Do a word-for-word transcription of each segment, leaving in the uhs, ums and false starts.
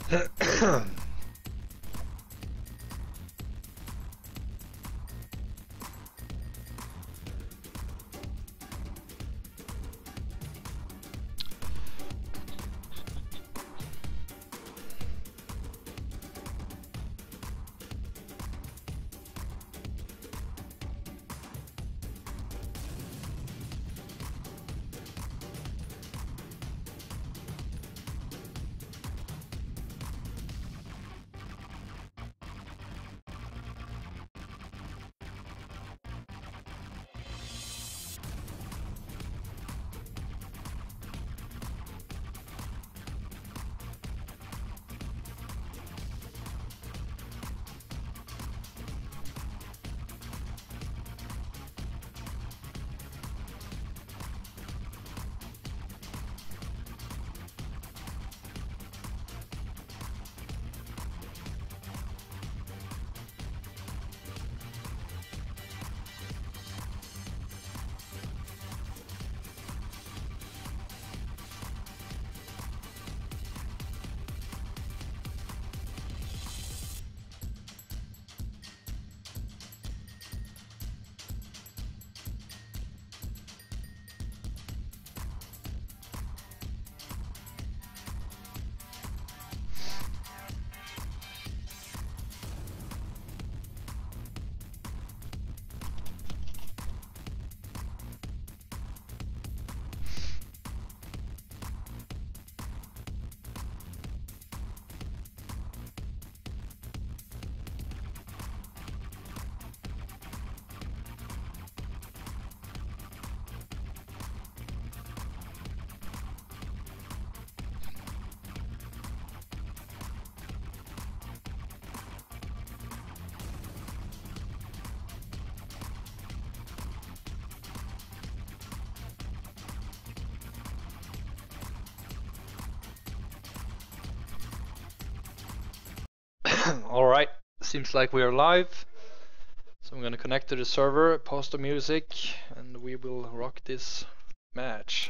Alright, seems like we are live. So I'm gonna connect to the server, pause the music, and we will rock this match.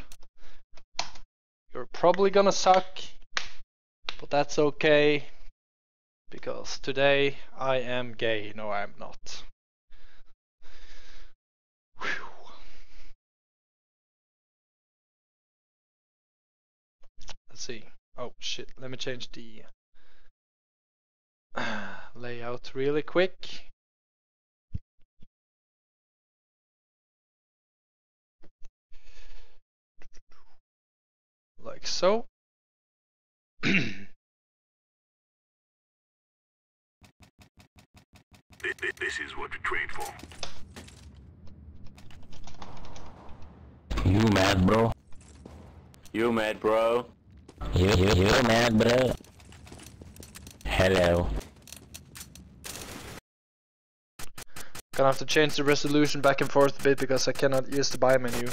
You're probably gonna suck, but that's okay, because today I am gay. No, I'm not. Whew. Let's see. Oh shit, let me change the layout really quick. Like so. This is what we trained for. You mad, bro? You mad, bro? You, you, you mad, bro? Hello. Gonna have to change the resolution back and forth a bit because I cannot use the buy menu.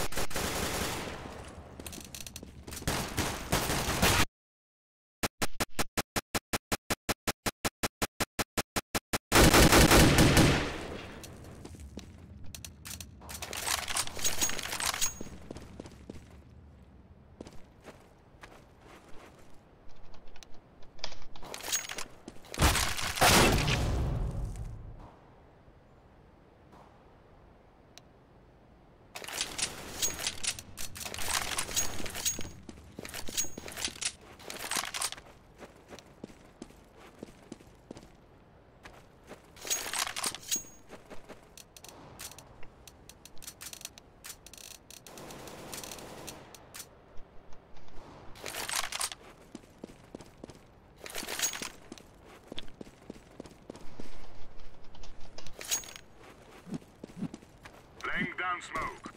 Laying down smoke.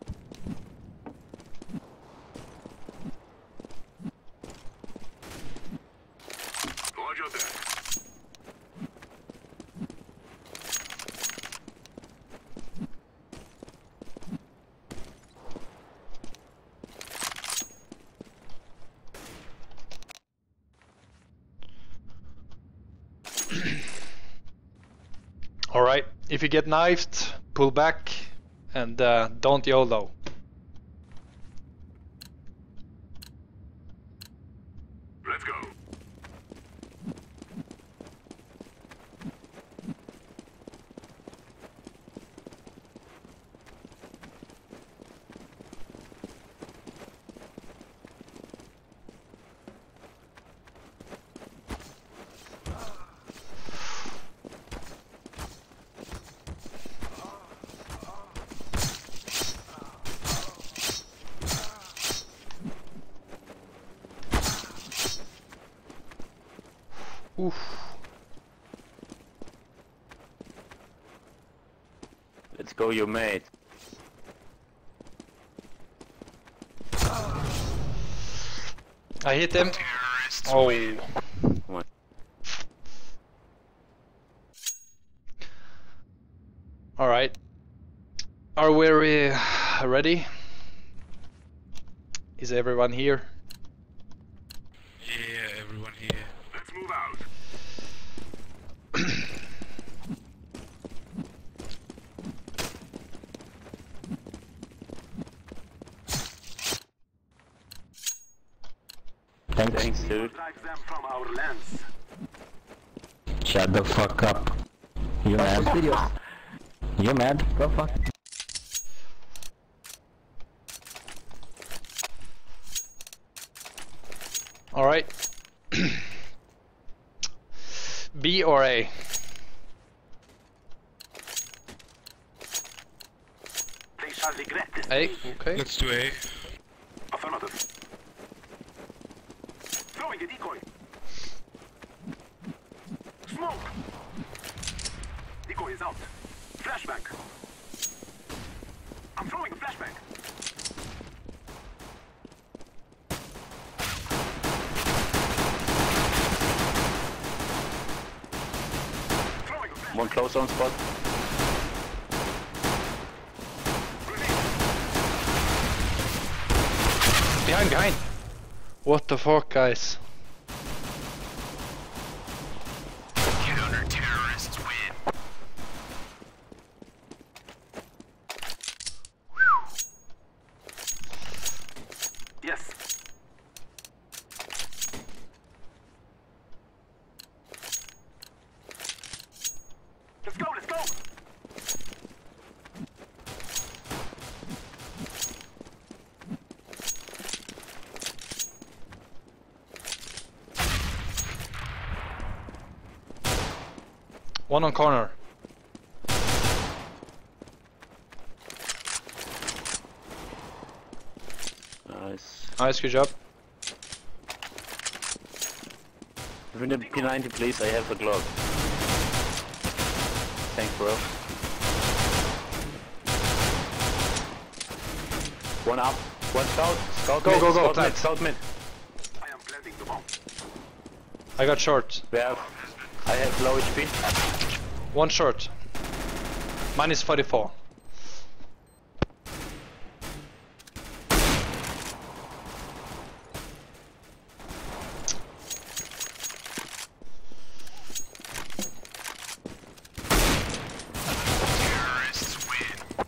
Roger that. Alright, if you get knifed, pull back and uh, don't YOLO. Let's go. Oof. Let's go, you mate. I hit him. Oh. What? All right. Are we re ready? Is everyone here? Yeah, everyone here. Let's move out. Thanks. Thanks, dude. Drive them from our lands. Shut the fuck up. You mad? You mad? Go fuck. All right. B or A? They shall regret this. A. Okay. Let's do A. Affirmative. Throwing a decoy. Smoke. Decoy is out. Flashback. I'm throwing a flashback. Throwing a flashback. One close on spot. Behind, behind. What the fuck, guys? Counter-terrorists win. Yes. Let's go, let's go. One on corner. Nice. Nice, good job. Give me the P ninety, please. I have a glove. Thanks, bro. One up. One scout. Scout Go, mid. go, go, Scout plant. mid. Scout mid. I am planting the bomb. I got short. We have. I have low H P. One short. Minus forty-four. Terrorists win.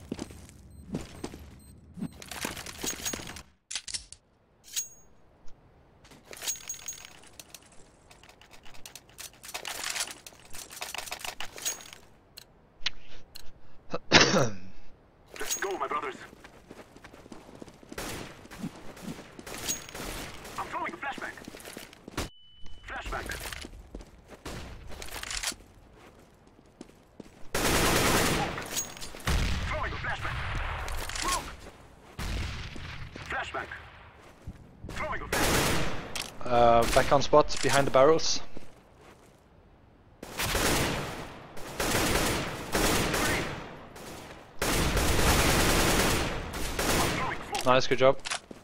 Let's go, my brothers. I'm throwing a flashback. Flashback. Throwing a flashback. Smoke. Flashback. Throwing a flashback. Uh, back on spot, behind the barrels. Nice, good job.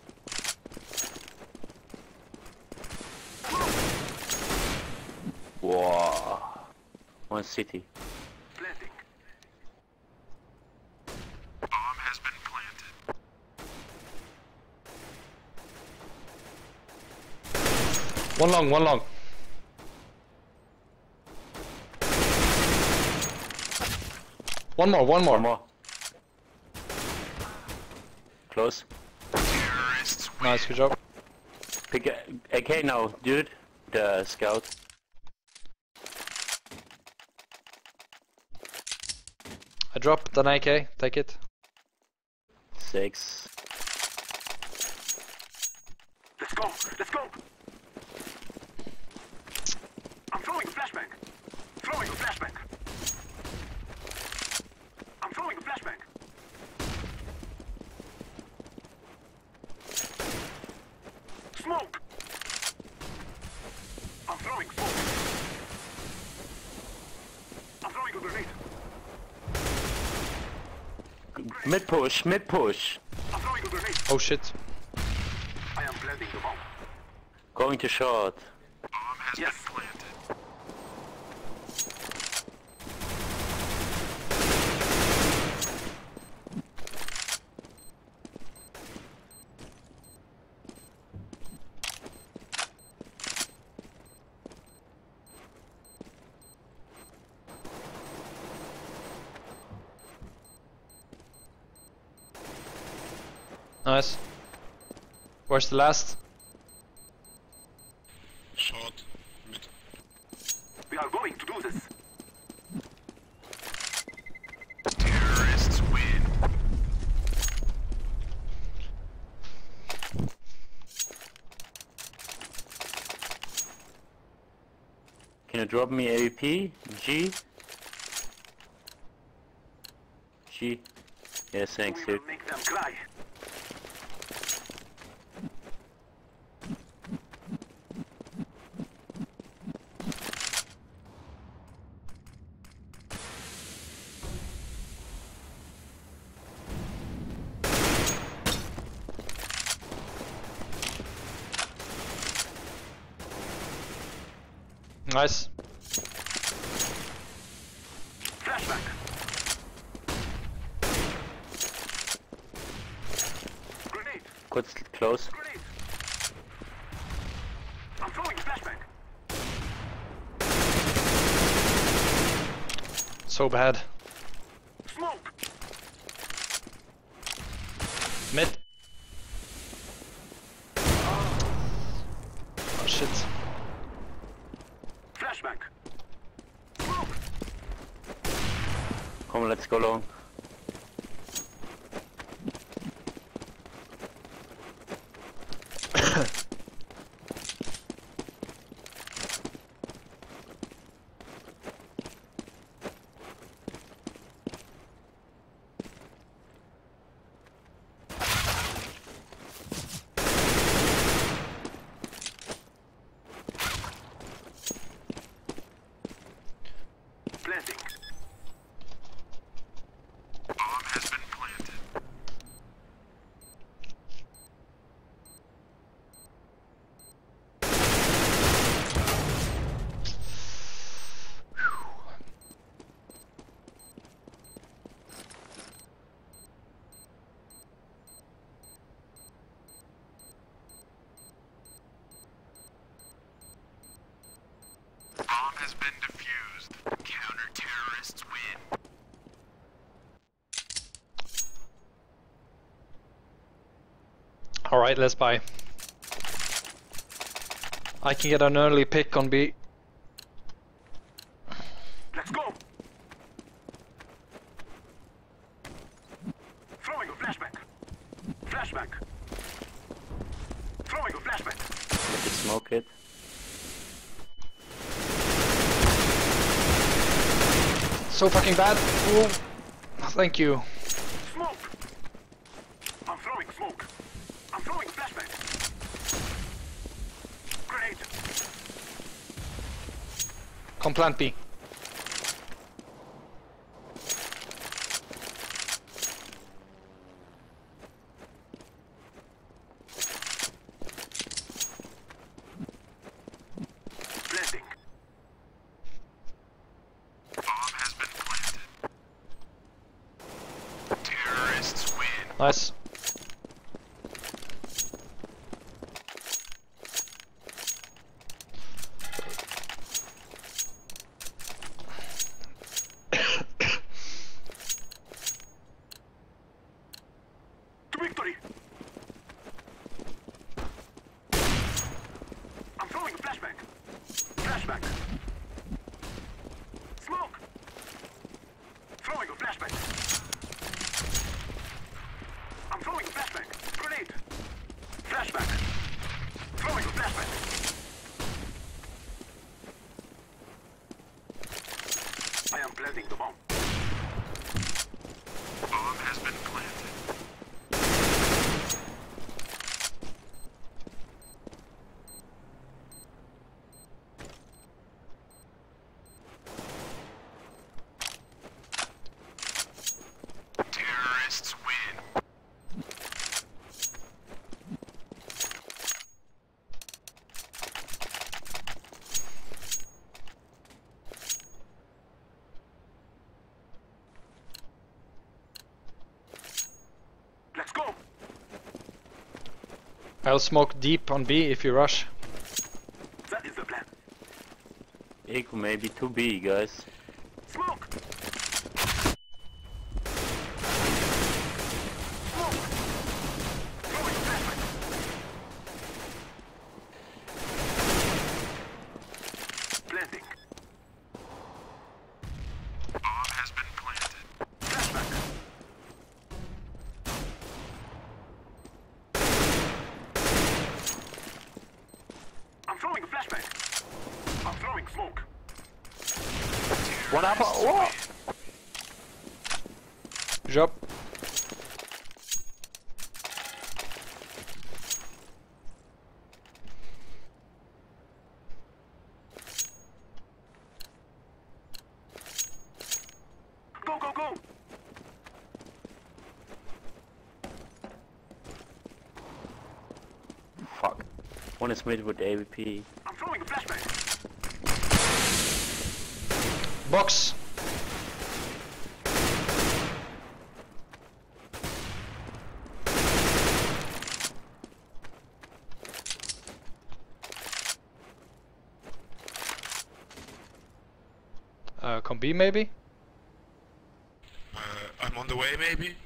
Wow. One city. Planting. Bomb has been planted. One long, one long. One more, one more. One more. Close. Terrorists win. Nice, good job. Pick a A K now, dude. The scout. I dropped an A K, take it. Six. Let's go. Let's go. I'm throwing a flashback. Throwing a flashback. I'm throwing a flashback. Smoke. I'm throwing smoke. Mid push, mid push. I'm throwing a grenade. Oh shit. I am planting the bomb. Going to short. Yes. Nice. Where's the last? Short. Mid. We are going to do this. Terrorists win. Can you drop me A W P? G? G? Yeah, thanks, We dude. will make them cry. Nice. Flashback. Grenade. Kurz close. Grenade. I'm throwing flashback. So bad. Smoke. Mid. Oh shit. Flashback. Smoke. Come, let's go long. Planting. Bomb has been planted. Bomb has been defused. Counter-terrorists win. Alright, let's buy. I can get an early pick on B. Let's go. Throwing a flashback. Flashback. Throwing a flashback. Let me smoke it. So fucking bad. Ooh. Thank you. Smoke. I'm throwing smoke. I'm throwing flashback. Grenade. Come plant B. Planting. Bomb has been planted. Terrorists win. Nice. To victory. I'm throwing a flashback. Flashback. Smoke. Throwing a flashback. I'm throwing a flashback. Grenade. Flashback. Throwing a flashback. I am planting the bomb. Bomb has been planted. I'll smoke deep on B if you rush. That is the plan. Echo maybe two B, guys. Smoke! Smoke! Throwing flashbang. Planting. Bomb has been planted. Flashback. I'm throwing a flashbang. I'm throwing smoke. One up. Whoa! Job. Go, go, go! Fuck. One is mid with A W P. I'm throwing a flashbang. Box. Uh, con B maybe? Uh, I'm on the way, maybe?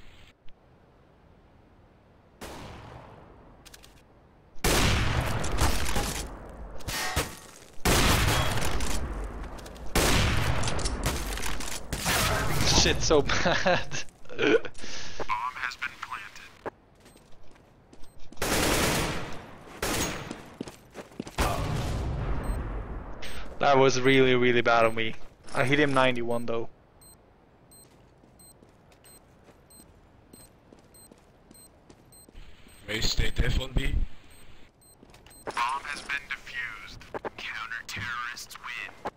Shit, so bad. Bomb has been planted. That was really, really bad on me. I hit him ninety-one though. May stay def on B. Bomb has been defused. Counter-terrorists win.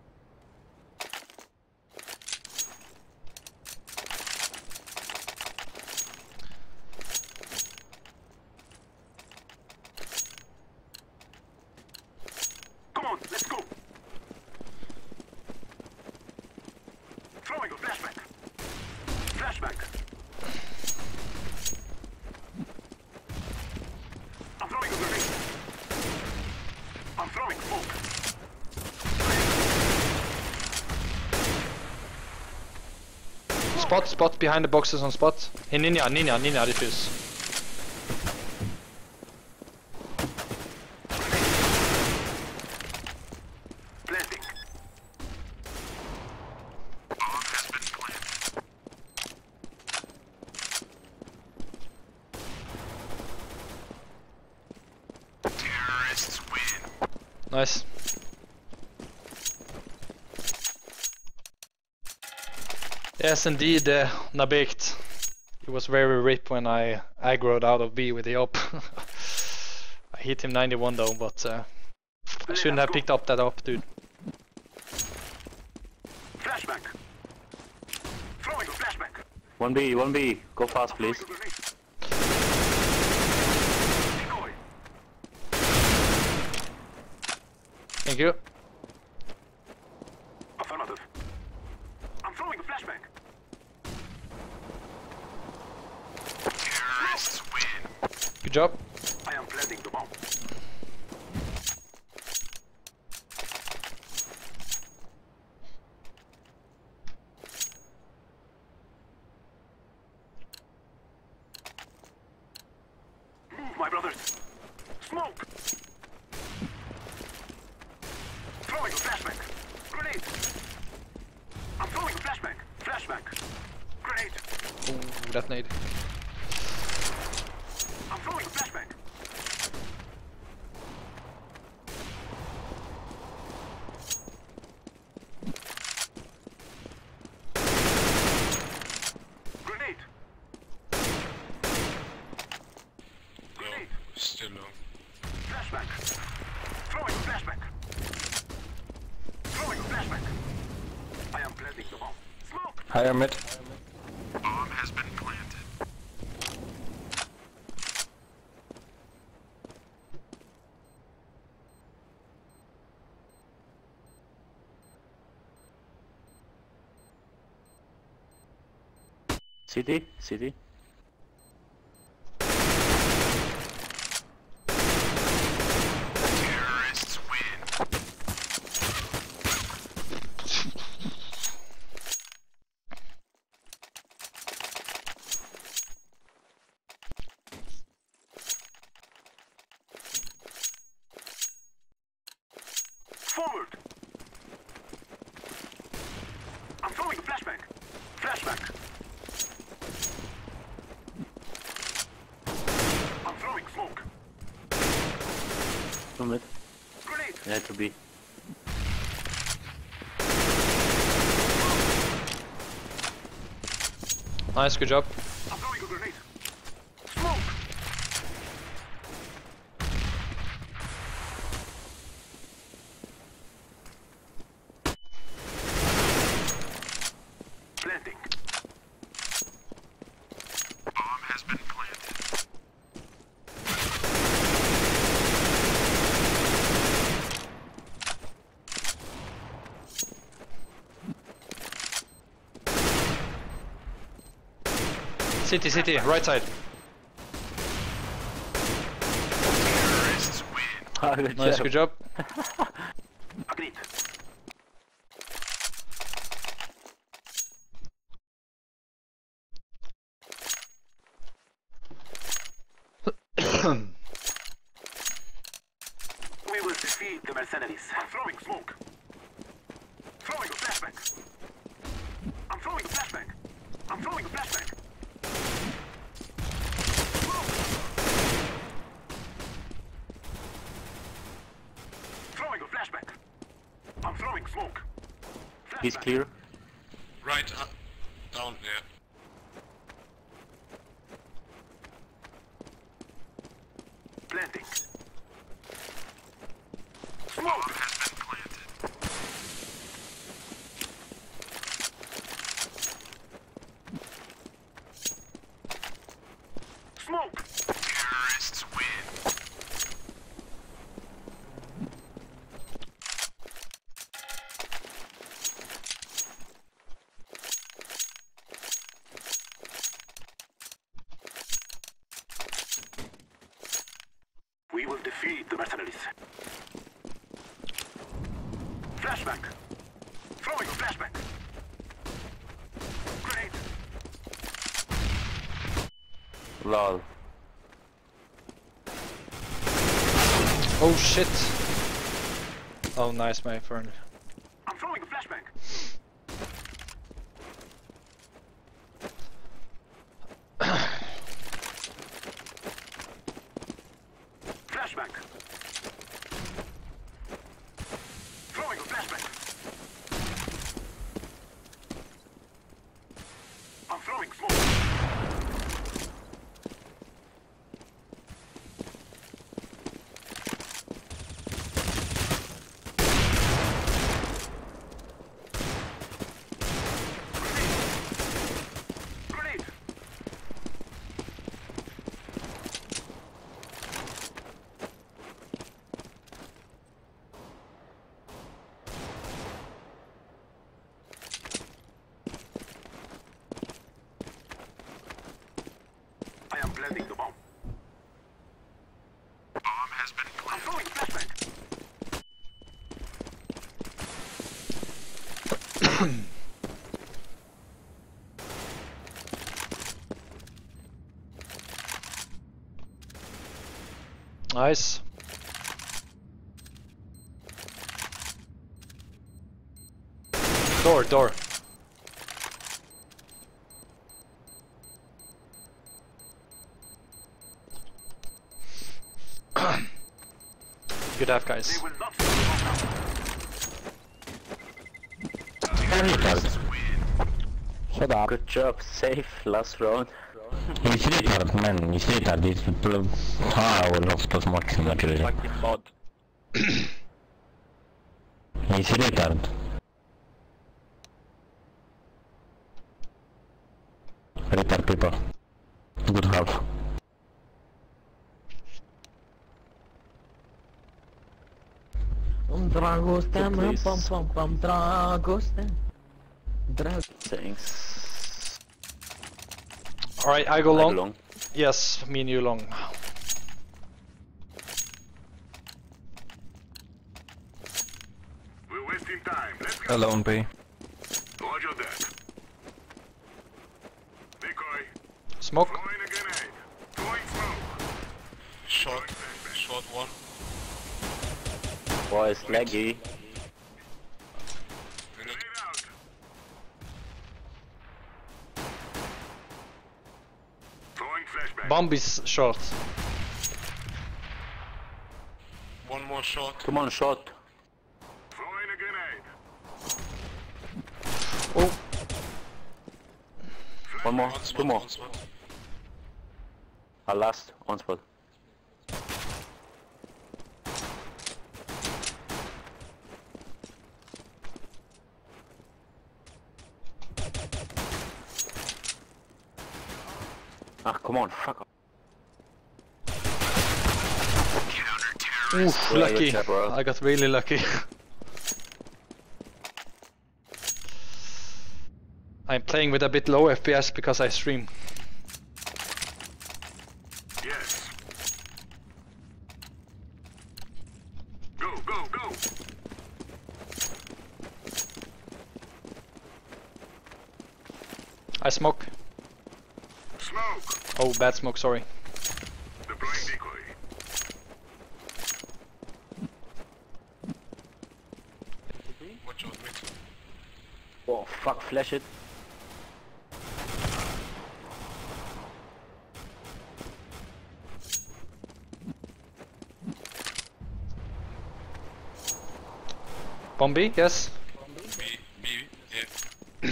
Come on, let's go. Throwing a flashback. Flashback. I'm throwing a grenade. I'm throwing smoke. Spot, spot behind the boxes on spot. Hey, Ninja, Ninja, Ninja, defuse. Planting. Bomb has been planted. Terrorists win. Nice. Yes, indeed, uh, Nabikt. He was very rip when I aggroed out of B with the op. I hit him ninety-one though, but uh, I shouldn't have picked up that op, dude. Flashback. Throwing a flashback. One B, one B. Go fast, please. Throwing a grenade. Decoy. Thank you. Affirmative. I'm throwing a flashback. Terrorists win. Good job. I am planting the bomb. Move, my brothers. Smoke. Throwing a flashback. Grenade. I'm throwing a flashback. Flashback. Grenade. Ooh, that nade. I'm throwing a flashback. Grenade. Grenade. Still low. Flashback. Throwing a flashback. Throwing a flashback. I am planting the bomb. Smoke. Higher mid. Bomb has been planted. City, city. Two mid. Grenade. Yeah, to be. Nice, good job. I'm throwing a grenade. Smoke. Planting. Bomb has been planted. City, city, right side. Terrorists win. Ah, good Nice, job. good job. Agreed. We will defeat the mercenaries. I'm throwing smoke. Throwing a flashbang. I'm throwing a flashbang. I'm throwing a flashbang. Smoke. Throwing a flashbang. I'm throwing smoke. He's Flashbang. clear. Right, uh, down there. Planting. Bomb Smoke. has been planted. Smoke. Terrorists win. We will defeat the mercenaries. Flashbang. Throwing a flashbang. Grenade. Lol. Oh shit. Oh nice, my friend. I'm throwing a flashbang. Flashbang. Throwing a flashbang. I'm throwing smoke. Grenade. Grenade. I am planting the bomb. Bomb has been I'm planted. throwing a flashbang. Nice. Door, door. Good half, guys. They will not see the bomb now. Retard. Shut up. Good job. Safe. Last round. He's retard, man. He's retard. He's people. Ah, I lost those maximum actually. Fucking mod. He's retard. Retard people. Good half. Um Dragostem, Please. pam pam pam Dragostem. Drag. Thanks. Alright, I go I go long. long. Yes, me and you long. We're wasting time. Let's go. Alone B. Roger that. Decoy. Smoke. Throwing a grenade. Throwing smoke. Short, short one. Boys, laggy. Minute. Grenade out. Throwing flashbang. Bomb is short. One more short. Come on, shot. Throwing a grenade. Oh, One more, One two spot, more. one spot. Our last, on spot. Ah, come on, fuck off. oof, Yeah, lucky. good job, bro. I got really lucky. I'm playing with a bit low F P S because I stream. Yes. Go, go, go. I smoke. Smoke. Oh, bad smoke, sorry. Deploying decoy. Watch out mid. Oh, fuck, flash it. Bombi, yes. B, B, yeah.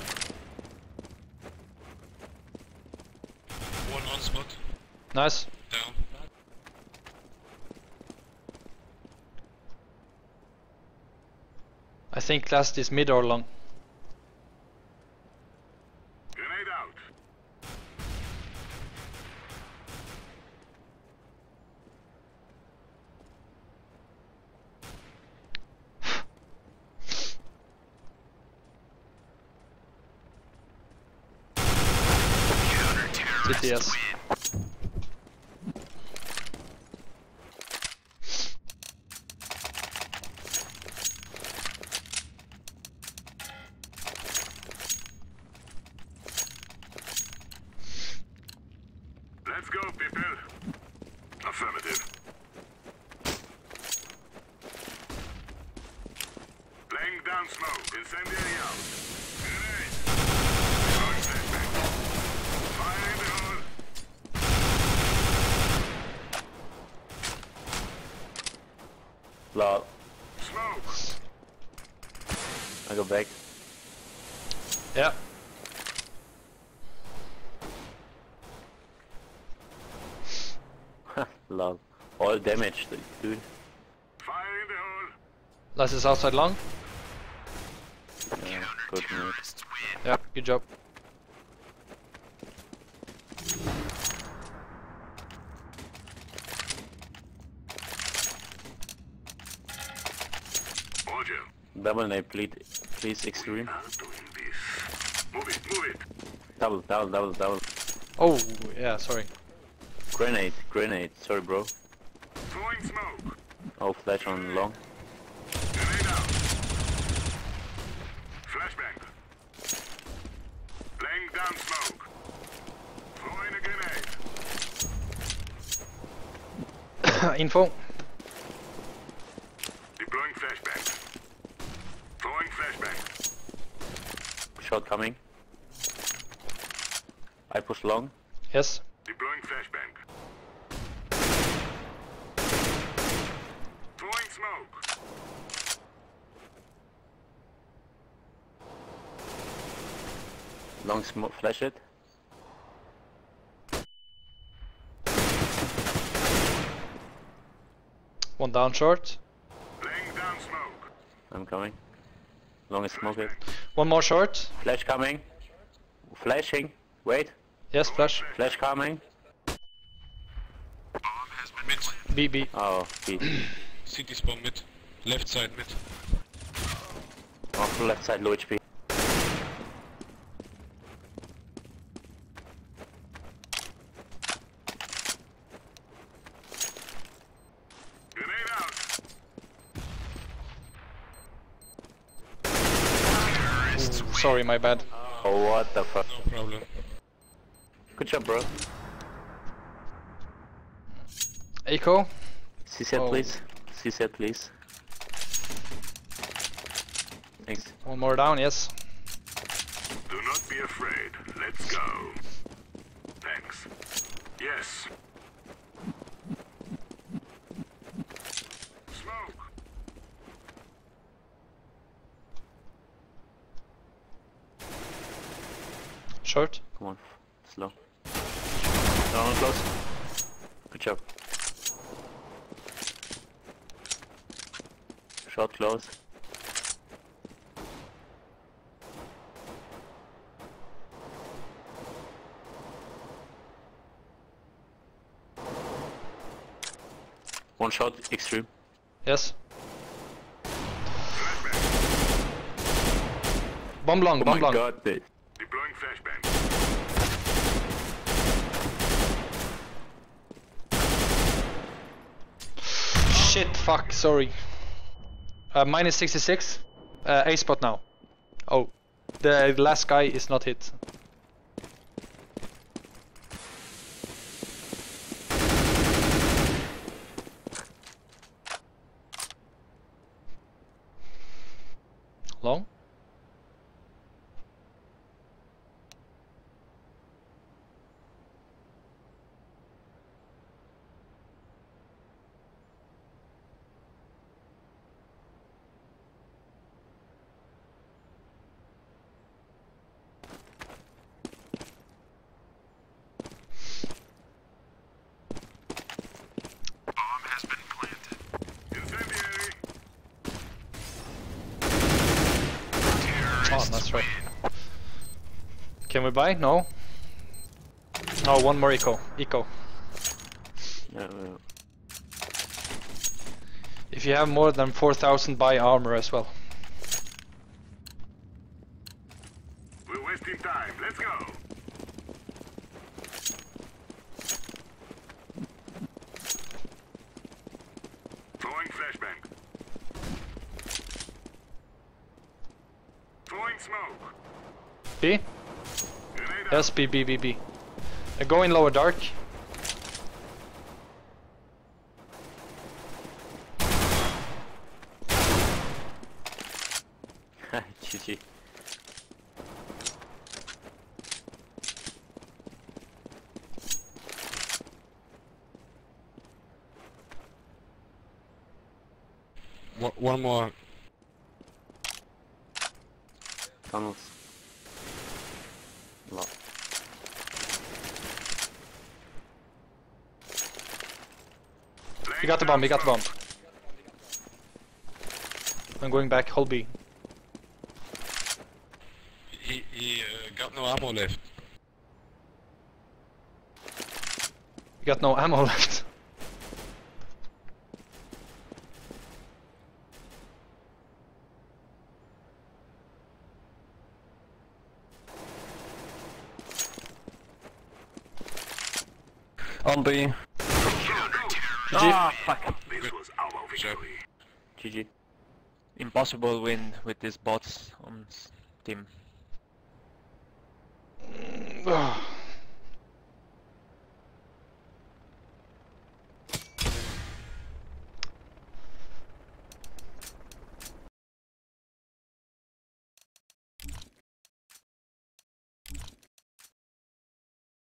One on spot. Nice. Down. I think last is mid or long. Grenade out. C T S. Let's go, people. Affirmative. Laying down smoke. Incendiary out. Grenade. Throwing flashbang. Fire in the hole. Lol. Smoke. I go back. Yeah. Lol. All damage, dude. Fire in the hole. Last is outside long. Yeah, good move. Yeah, good job. Roger. Double nade, please, please, xTREAM. Now doing this. Move it, move it. Double, double, double, double. Oh, yeah, sorry. Grenade, grenade. Sorry, bro. Throwing smoke. Oh, flash on long. Grenade out. Flashbang. Laying down smoke. Throwing a grenade. Info. Deploying flashbang. Throwing flashbang. Shot coming. I push long. Yes. Deploying flashbang. Throwing smoke. Long smoke, flash it. One down short. Laying down smoke. I'm coming. Long is smoke it. One more short. Flash coming. Flashing. Wait. Yes, flash. Flash coming. Mid. B, B. Oh, B. C T spawn mid. Left side mid. Off left side, low H P. Grenade out. Ooh, sorry, my bad. Oh, what the fuck. No problem. Good job, bro. Echo. C set, Oh. please. C set, please. Thanks. One more down, yes. Do not be afraid. Let's go. Thanks. Yes. Short. Come on, slow. Down and close. Good job. Shot close. One shot, xTREAM. Yes. Bomb long, Oh bomb my long. god, they... Deploying flashbang. Shit, fuck, sorry. Uh, minus sixty-six. Uh, A spot now. Oh, the last guy is not hit. Long? Bomb has been planted. Incendiary. Oh, Terrorists that's right. win. Can we buy? No. Oh, one more eco. Eco. Yeah, yeah. If you have more than four thousand, buy armor as well. We're wasting time. Let's go. Throwing flashbang. Throwing smoke. B? Grenade Yes, B, B, B, B. Uh, go in lower dark. G G. One, one more. Tunnels. Lot. You got the bomb, you got the bomb. I'm going back, hold B. He, he uh, got no ammo left. You got no ammo left. On B. G G. Ah, fuck. This was our victory. G G. Impossible win with these bots on s- team. Ugh.